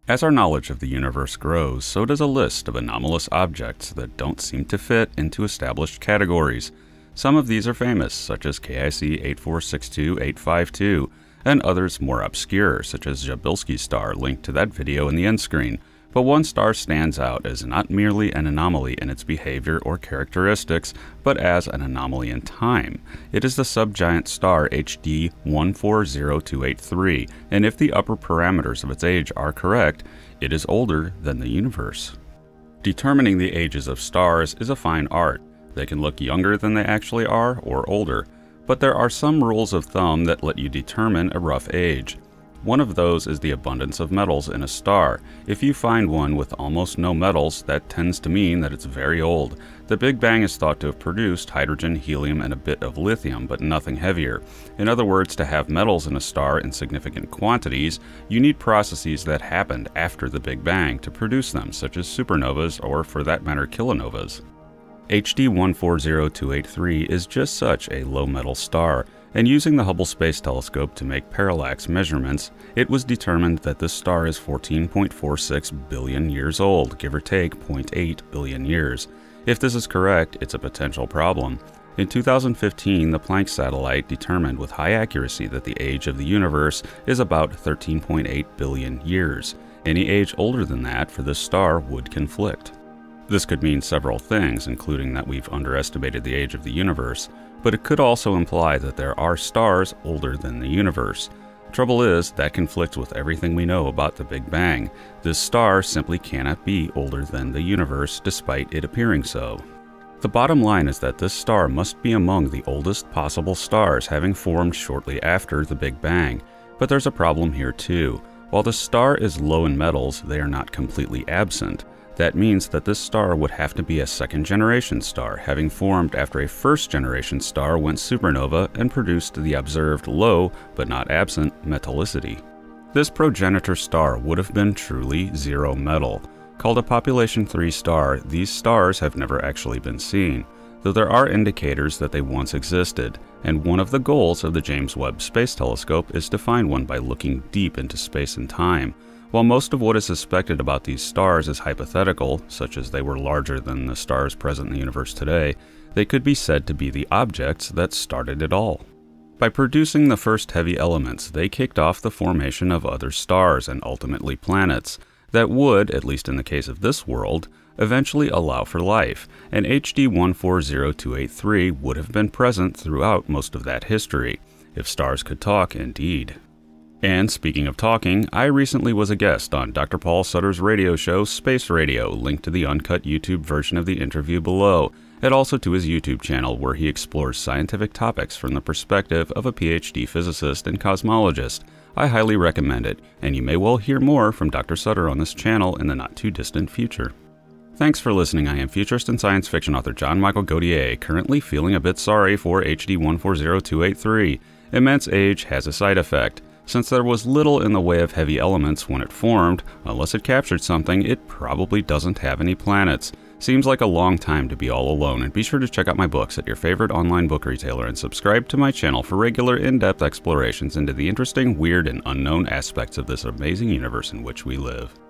As our knowledge of the universe grows, so does a list of anomalous objects that don't seem to fit into established categories. Some of these are famous, such as KIC 8462852, and others more obscure, such as Jablonski star linked to that video in the end screen. But one star stands out as not merely an anomaly in its behavior or characteristics, but as an anomaly in time. It is the subgiant star HD 140283, and if the upper parameters of its age are correct, it is older than the universe. Determining the ages of stars is a fine art. They can look younger than they actually are, or older, but there are some rules of thumb that let you determine a rough age. One of those is the abundance of metals in a star. If you find one with almost no metals, that tends to mean that it's very old. The Big Bang is thought to have produced hydrogen, helium, and a bit of lithium, but nothing heavier. In other words, to have metals in a star in significant quantities, you need processes that happened after the Big Bang to produce them, such as supernovas or, for that matter, kilonovas. HD 140283 is just such a low-metal star, and using the Hubble Space Telescope to make parallax measurements, it was determined that this star is 14.46 billion years old, give or take 0.8 billion years. If this is correct, it's a potential problem. In 2015, the Planck satellite determined with high accuracy that the age of the universe is about 13.8 billion years. Any age older than that for this star would conflict. This could mean several things, including that we've underestimated the age of the universe, but it could also imply that there are stars older than the universe. Trouble is, that conflicts with everything we know about the Big Bang. This star simply cannot be older than the universe, despite it appearing so. The bottom line is that this star must be among the oldest possible stars, having formed shortly after the Big Bang. But there's a problem here too. While the star is low in metals, they are not completely absent. That means that this star would have to be a second-generation star, having formed after a first-generation star went supernova and produced the observed low, but not absent, metallicity. This progenitor star would have been truly zero metal. Called a population 3 star, these stars have never actually been seen, though there are indicators that they once existed, and one of the goals of the James Webb Space Telescope is to find one by looking deep into space and time. While most of what is suspected about these stars is hypothetical, such as they were larger than the stars present in the universe today, they could be said to be the objects that started it all. By producing the first heavy elements, they kicked off the formation of other stars and ultimately planets that would, at least in the case of this world, eventually allow for life, and HD 140283 would have been present throughout most of that history, if stars could talk indeed. And speaking of talking, I recently was a guest on Dr. Paul Sutter's radio show Space Radio, linked to the uncut YouTube version of the interview below, and also to his YouTube channel where he explores scientific topics from the perspective of a PhD physicist and cosmologist. I highly recommend it, and you may well hear more from Dr. Sutter on this channel in the not-too-distant future. Thanks for listening. I am futurist and science fiction author John Michael Godier, currently feeling a bit sorry for HD 140283. Immense age has a side effect. Since there was little in the way of heavy elements when it formed, unless it captured something, it probably doesn't have any planets. Seems like a long time to be all alone, and be sure to check out my books at your favorite online book retailer and subscribe to my channel for regular in-depth explorations into the interesting, weird, and unknown aspects of this amazing universe in which we live.